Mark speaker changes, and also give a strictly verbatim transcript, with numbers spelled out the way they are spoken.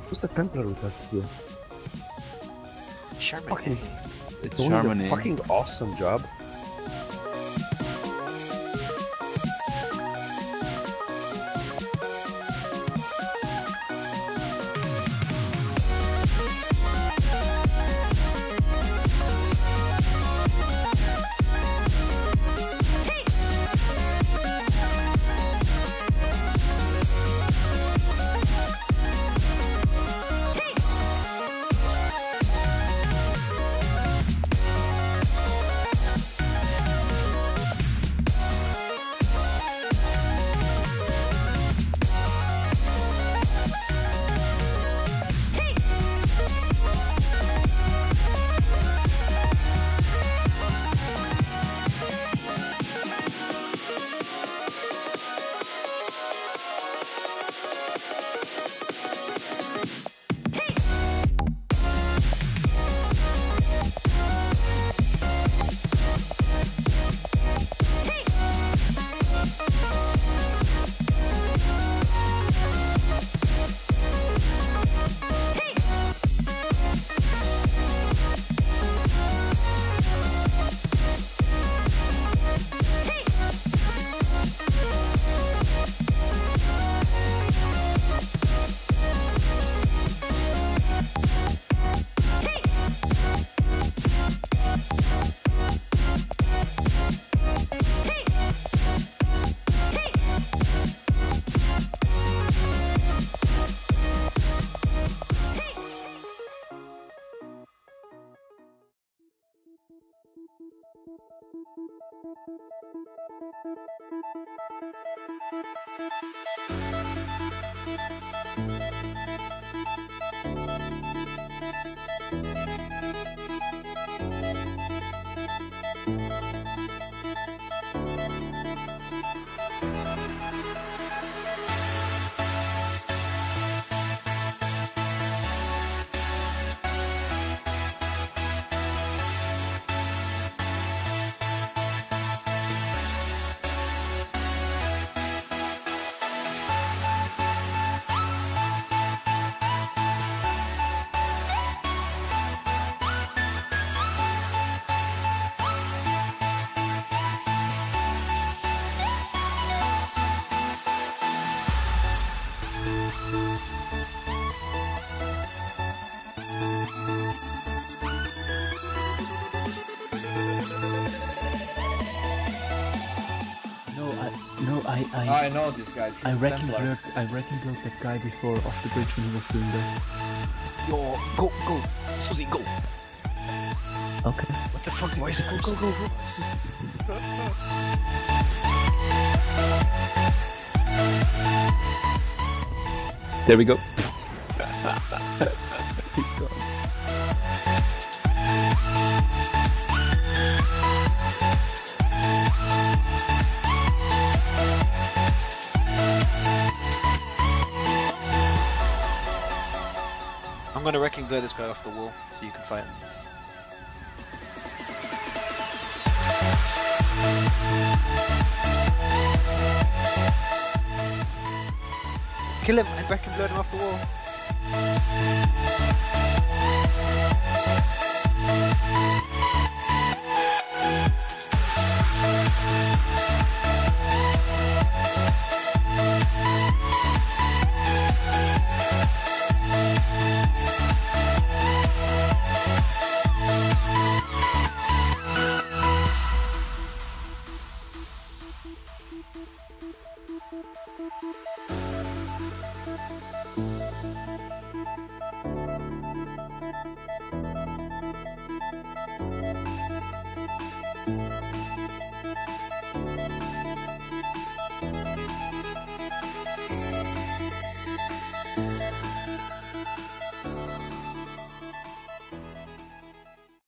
Speaker 1: Who's the Templar with us here?
Speaker 2: Charmaine.
Speaker 1: Fucking,
Speaker 3: It's
Speaker 1: doing a
Speaker 3: Charmaine.
Speaker 1: fucking awesome job.
Speaker 4: No, I, I,
Speaker 5: I know this guy.
Speaker 4: I
Speaker 5: He's
Speaker 4: reckon
Speaker 5: Templar.
Speaker 4: blurred, I reckon blurred that guy before off the bridge when he was doing that.
Speaker 2: Yo, go, go. Susie, go.
Speaker 4: Okay.
Speaker 2: What the fuck? Why is it
Speaker 4: Go, go, go.
Speaker 3: There we go.
Speaker 4: He's gone.
Speaker 2: I'm gonna wreck and glare this guy off the wall so you can fight him. Kill him and wreck and glare him off the wall.